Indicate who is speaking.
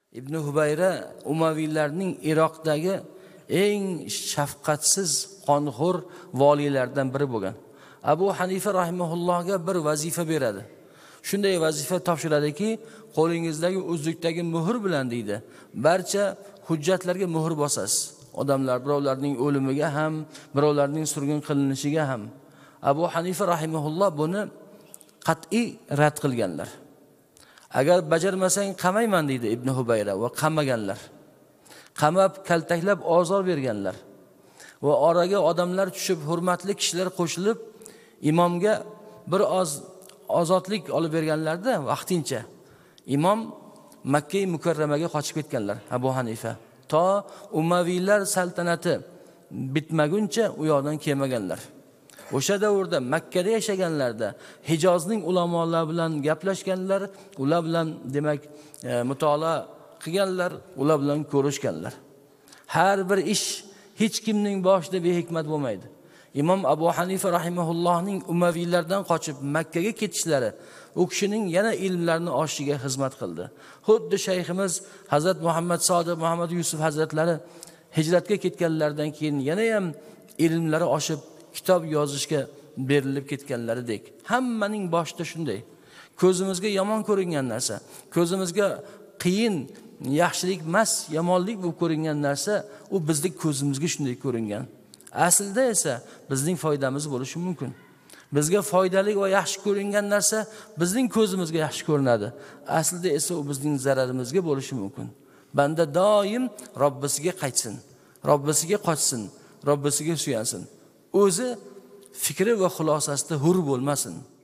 Speaker 1: Ibn Hubayra Umaviylarning Iroqdagi eng shafqatsiz, qonxo'r valiylardan biri bo'lgan. Abu Hanifa rahimahullohga bir vazifa beradi. Shunday vazifa topshiradiki, qo'lingizdagi uzukdagi muhr bilan deydi, barcha hujjatlarga muhr bosasiz. Odamlar birovlarning o'limiga ham, birovlarning surgun qilinishiga ham. Abu Hanifa rahimahulloh buni qat'iy rad qilganlar. Agar bajarmasang qamayman deydi Ibn Hubayra va qamaganlar. Qamab, kaltaklab ozor berganlar. Va oraga odamlar tushib, hurmatli kishilar qo'shilib, imomga bir oz ozodlik olib berganlarda vaqtincha. Imom Makka mukarramaga qochib ketganlar Abu Hanifa. To Umaviylar saltanati bitmaguncha u yoqdan kelmaganlar. O'sha davrda Makkada yashaganlarda Hijozning ulamolari bilan gaplashganlar, ular bilan demak mutolaa qilganlar, ular bilan ko'rishganlar. Har bir ish hech kimning boshida behikmat bo'lmaydi. Imom Abu Hanifa rahimahullohning Umaviylardan qochib Makkaga ketishlari u kishining yana ilmlarini oshishiga xizmat qildi. Xuddi shayximiz Hazrat Muhammad Sodiq Muhammad Yusuf hazratlari hijratga ketganlardan keyin yana ham ilmlari oshib kitob yozishga berilib ketganlaridek. Hammaning boshida shunday. Ko'zimizga yomon ko'ringan narsa, ko'zimizga qiyin, yaxshilik emas, yomonlik bo'lib ko'ringan narsa, u bizning ko'zimizga shunday ko'ringan. Aslida esa bizning foydamiz bo'lishi mumkin. Bizga foydali va yaxshi ko'ringan narsa bizning ko'zimizga yaxshi ko'rinadi. Aslida esa u bizning zararimizga bo'lishi mumkin. Banda doim Robbisiga qaytsin, Robbisiga qochsin, Robbisiga suyansin. O'zi fikri va xulosasida hur bo'lmasin.